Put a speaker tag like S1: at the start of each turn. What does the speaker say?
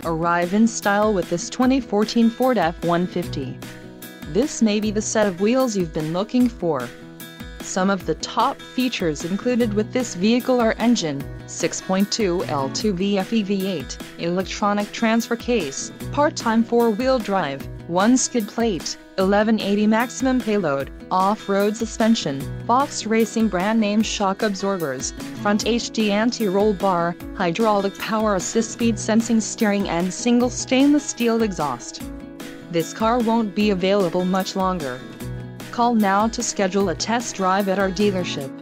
S1: Arrive in style with this 2014 Ford F-150. This may be the set of wheels you've been looking for. Some of the top features included with this vehicle are engine, 6.2 L2 VFE V8, electronic transfer case, part-time four-wheel drive, 1 skid plate, 1180 maximum payload, off-road suspension, Fox Racing brand name shock absorbers, front HD anti-roll bar, hydraulic power assist speed sensing steering and single stainless steel exhaust. This car won't be available much longer. Call now to schedule a test drive at our dealership.